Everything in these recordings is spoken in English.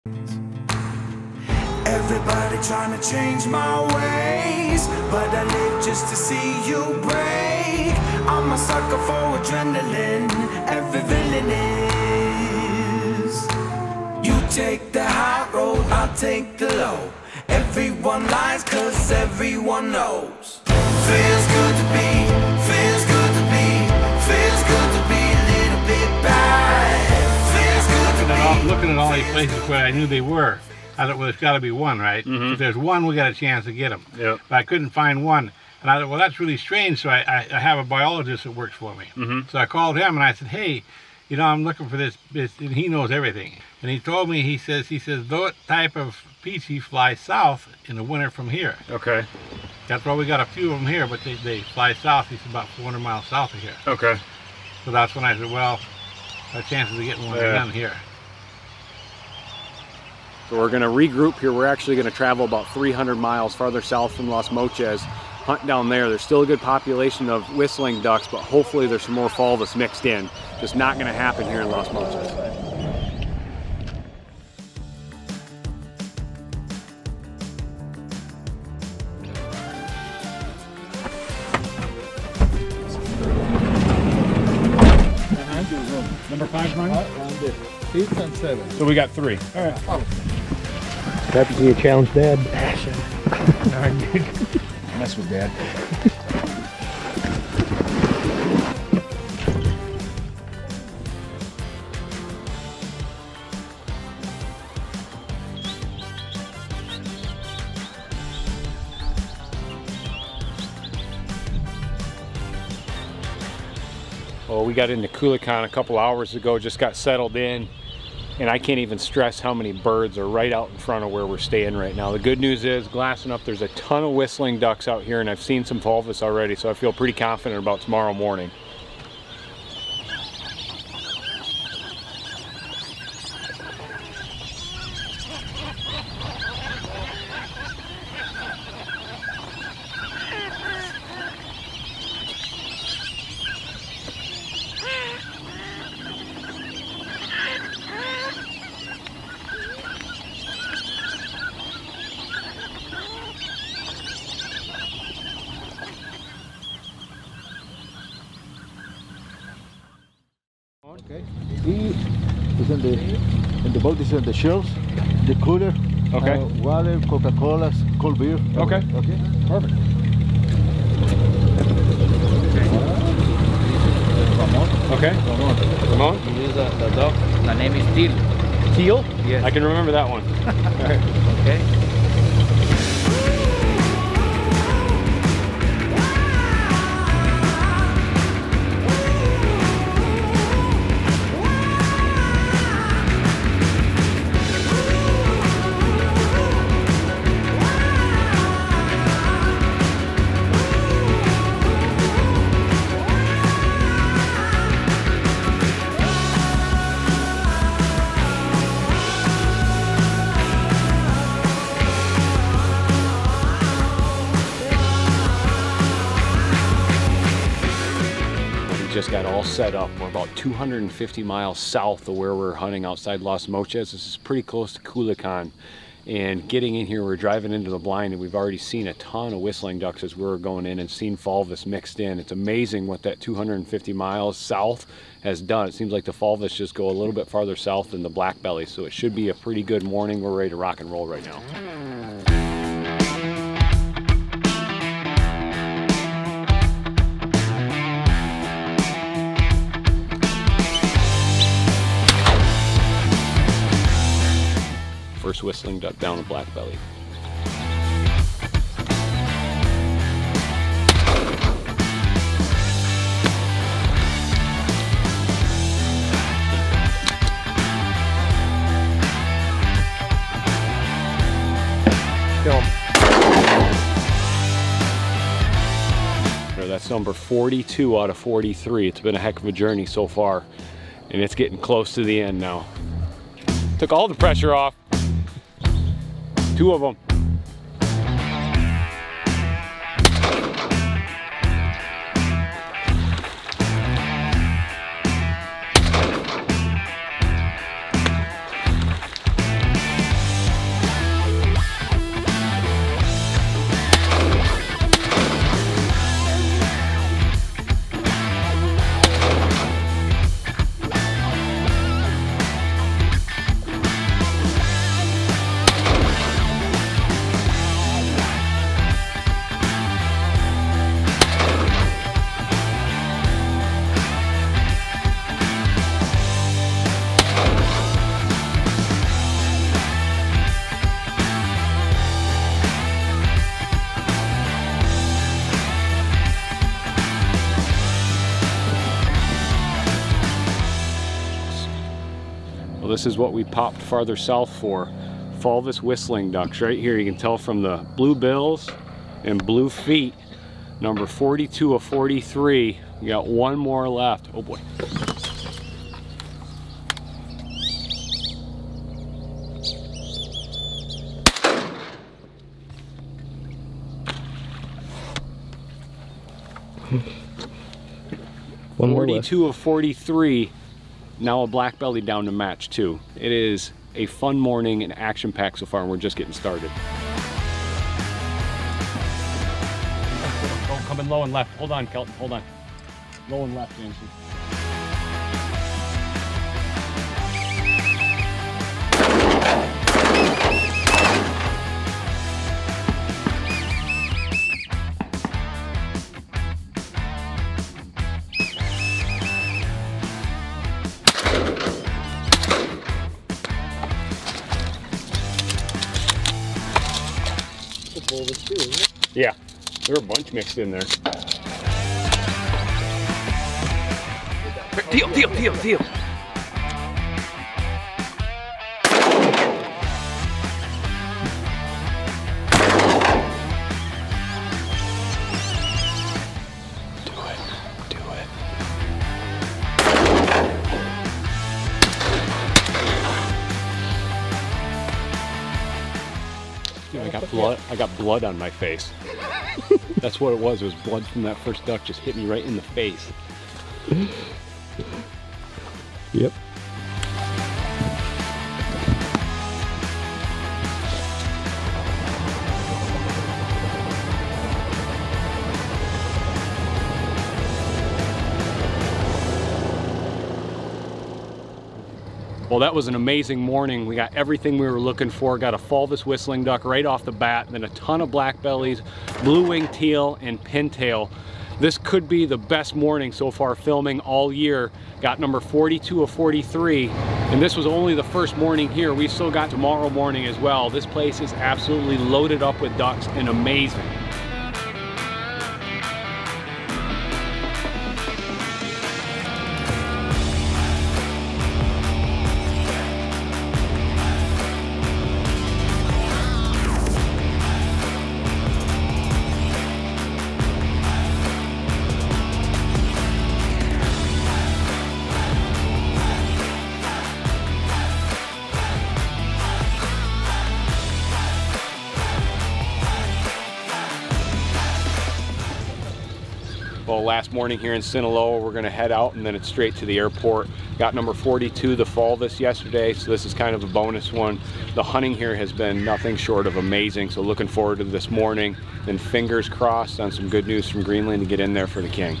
Everybody trying to change my ways, but I live just to see you break. I'm a sucker for adrenaline, every villain is. You take the high road, I'll take the low. Everyone lies cause everyone knows. Feels good to be, feels good to be, feels good to be a little bit bad. Feels good to be. Looking at all these places where I knew they were, I thought, well, there's got to be one, right? If there's one, we got a chance to get them. But I couldn't find one. And I thought, well, that's really strange. So I have a biologist that works for me. So I called him and I said, hey, you know, I'm looking for this, and he knows everything. And he told me, he says, that type of species fly south in the winter from here. Okay. That's why we got a few of them here, but they fly south. He's about 400 miles south of here. Okay. So that's when I said, well, our chances of getting one are done here. So we're going to regroup here. We're actually going to travel about 300 miles farther south from Las Mochas, hunt down there. There's still a good population of whistling ducks, but hopefully there's some more fulvous mixed in. Just not going to happen here in Las Mochas. Number 5, Ryan? 8 and 7. So we got 3. All right. Happy to see you challenge Dad. Mess with Dad. Well, we got into Culiacan a couple hours ago, just got settled in, and I can't even stress how many birds are right out in front of where we're staying right now. The good news is, glassing up, there's a ton of whistling ducks out here, and I've seen some fulvous already, so I feel pretty confident about tomorrow morning. Okay. He is in the boat is in the shelves, the cooler. Okay. Water, Coca-Cola, cold beer. Okay. Okay. Perfect. Okay. Ramon? He is the dog. The name is Teal. Teal? Yes. I can remember that one. Okay. Just got all set up. We're about 250 miles south of where we're hunting outside Las Mochas. This is pretty close to Culiacan. And getting in here, we're driving into the blind, and we've already seen a ton of whistling ducks as we were going in and seen fulvous mixed in. It's amazing what that 250 miles south has done. It seems like the fulvous just go a little bit farther south than the black belly, so it should be a pretty good morning. We're ready to rock and roll right now. First whistling duck down a black belly. That's number 42 out of 43. It's been a heck of a journey so far, and it's getting close to the end now. Took all the pressure off. 2 of them. this is what we popped farther south for. Fulvous Whistling Ducks right here. You can tell from the blue bills and blue feet. Number 42 of 43. We got one more left. Oh boy. One more 42 of 43. Now a black belly down to match too. It is a fun morning and action packed so far, and we're just getting started. Oh, coming low and left. Hold on, Kelton, hold on. Low and left, Jameson. Yeah, there were a bunch mixed in there. Deal. Do it. Dude, I got blood on my face. That's what it was. It was blood from that first duck just hit me right in the face. Yep. Well, that was an amazing morning. We got everything we were looking for. Got a Fulvous Whistling Duck right off the bat, then a ton of black bellies, Blue Wing Teal, and Pintail. This could be the best morning so far filming all year. Got number 42 of 43, and this was only the first morning here. We still got tomorrow morning as well. This place is absolutely loaded up with ducks and amazing. Well, last morning here in Sinaloa, we're going to head out and then it's straight to the airport. Got number 42, the Fulvous, yesterday, so this is kind of a bonus one. The hunting here has been nothing short of amazing, so looking forward to this morning. And fingers crossed on some good news from Greenland to get in there for the king.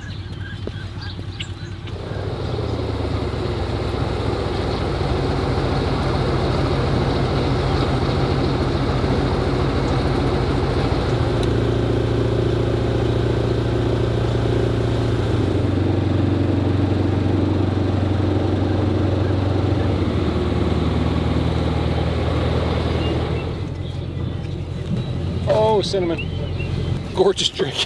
Oh, cinnamon. Gorgeous drink.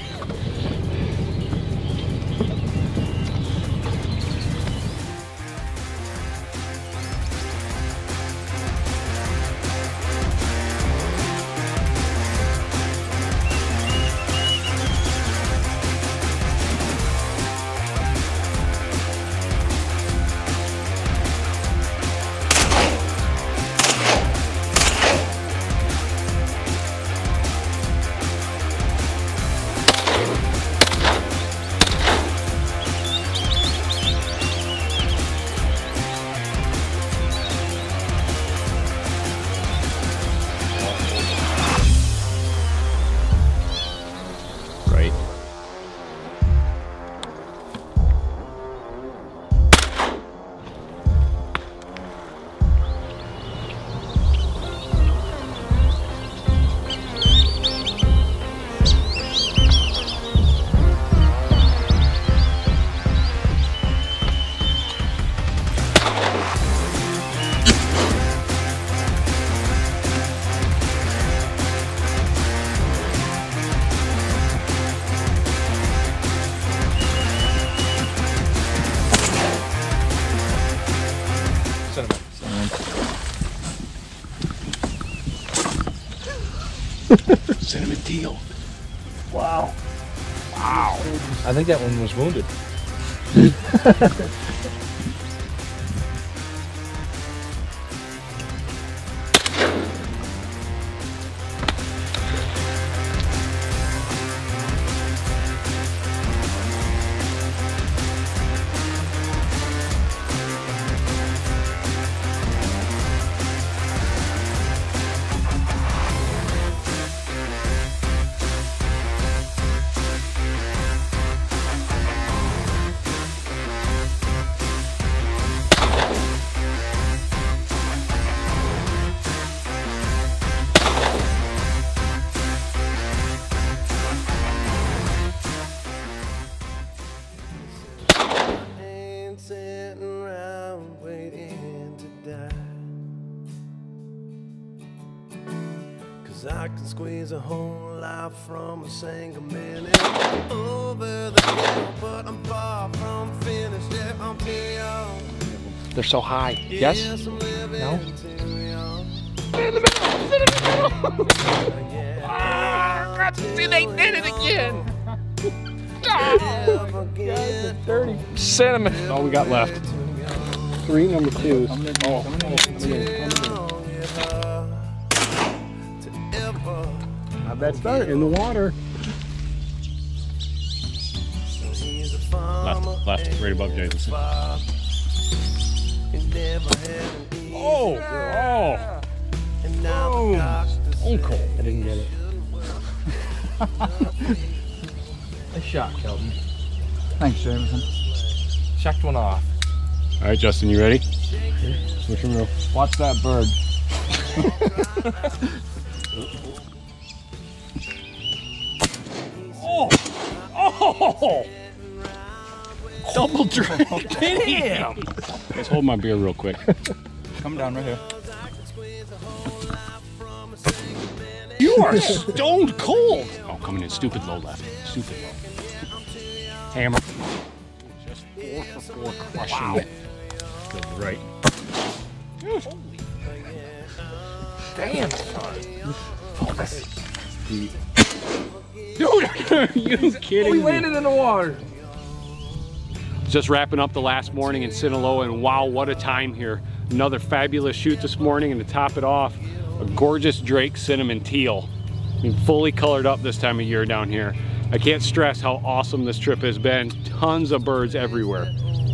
Cinnamon teal. Wow. Wow. I think that one was wounded. I can squeeze a whole life from a single minute over the hill, but I'm far from finished. Yeah, I'm too young. They're so high. Yes? Yes, I'm living No? too young. In the middle! See, they did it again! Oh, guys, dirty. Cinnamon. That's all we got left. 3 number 2s. How'd that start? In the water. Left, right above Jason. Oh! Uncle. I didn't get it. Nice shot, Kelton. Thanks, Jameson. Checked one off. All right, Justin, you ready? Switch and roll. Watch that bird. Oh! Double drink. Damn! Let's hold my beer real quick. Come down right here. You are stone cold. Oh, coming in stupid low left. Stupid low. Hammer. Just 4 for 4 crushing. Wow. Good, right. Holy. Damn, son. Focus. Dude, are you kidding me? We landed in the water. Just wrapping up the last morning in Sinaloa, and wow, what a time here. Another fabulous shoot this morning, and to top it off, a gorgeous Drake cinnamon teal. I mean, fully colored up this time of year down here. I can't stress how awesome this trip has been. Tons of birds everywhere.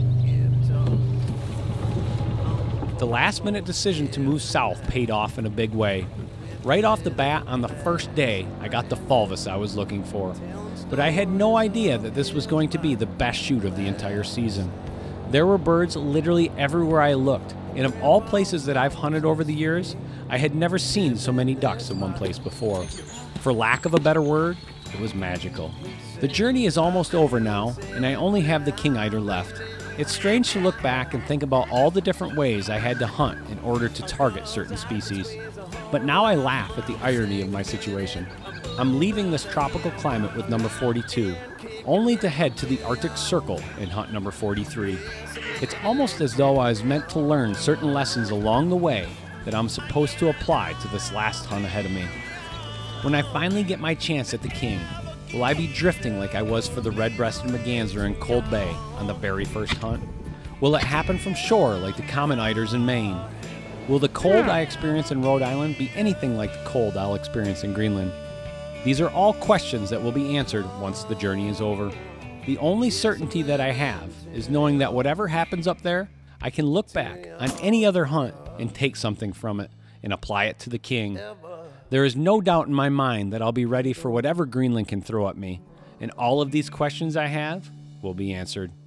The last minute decision to move south paid off in a big way. Right off the bat, on the first day, I got the Fulvous I was looking for. But I had no idea that this was going to be the best shoot of the entire season. There were birds literally everywhere I looked, and of all places that I've hunted over the years, I had never seen so many ducks in one place before. For lack of a better word, it was magical. The journey is almost over now, and I only have the King Eider left. It's strange to look back and think about all the different ways I had to hunt in order to target certain species. But now I laugh at the irony of my situation. I'm leaving this tropical climate with number 42, only to head to the Arctic Circle and hunt number 43. It's almost as though I was meant to learn certain lessons along the way that I'm supposed to apply to this last hunt ahead of me. When I finally get my chance at the King, will I be drifting like I was for the red-breasted merganser in Cold Bay on the very first hunt? Will it happen from shore like the common eiders in Maine? Will the cold I experience in Rhode Island be anything like the cold I'll experience in Greenland? These are all questions that will be answered once the journey is over. The only certainty that I have is knowing that whatever happens up there, I can look back on any other hunt and take something from it and apply it to the King. There is no doubt in my mind that I'll be ready for whatever Greenland can throw at me, and all of these questions I have will be answered.